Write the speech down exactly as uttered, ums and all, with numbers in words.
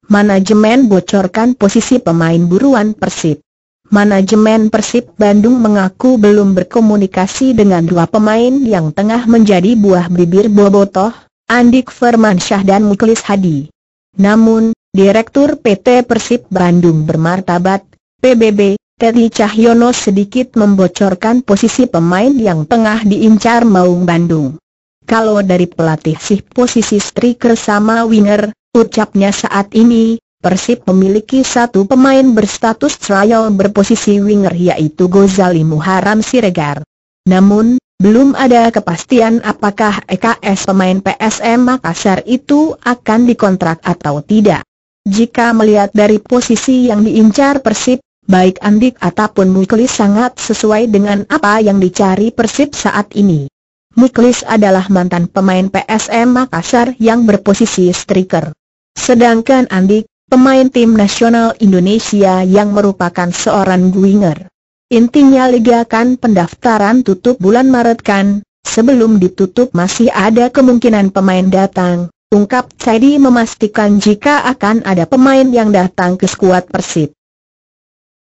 Manajemen bocorkan posisi pemain buruan Persib. Manajemen Persib Bandung mengaku belum berkomunikasi dengan dua pemain yang tengah menjadi buah bibir bobotoh, Andik Firmansyah dan Muklis Hadi. Namun, Direktur P T Persib Bandung bermartabat, P B B, Teddy Cahyono sedikit membocorkan posisi pemain yang tengah diincar Maung Bandung. Kalau dari pelatih sih posisi striker sama winger, ucapnya saat ini, Persib memiliki satu pemain berstatus trial berposisi winger yaitu Gozali Muharam Siregar. Namun, belum ada kepastian apakah E K S pemain P S M Makassar itu akan dikontrak atau tidak. Jika melihat dari posisi yang diincar Persib, baik Andik ataupun Muklis sangat sesuai dengan apa yang dicari Persib saat ini. Muklis adalah mantan pemain P S M Makassar yang berposisi striker. Sedangkan Andik, pemain tim nasional Indonesia yang merupakan seorang winger. Intinya liga kan pendaftaran tutup bulan Maret kan, sebelum ditutup masih ada kemungkinan pemain datang, ungkap Teddy memastikan jika akan ada pemain yang datang ke skuad Persib.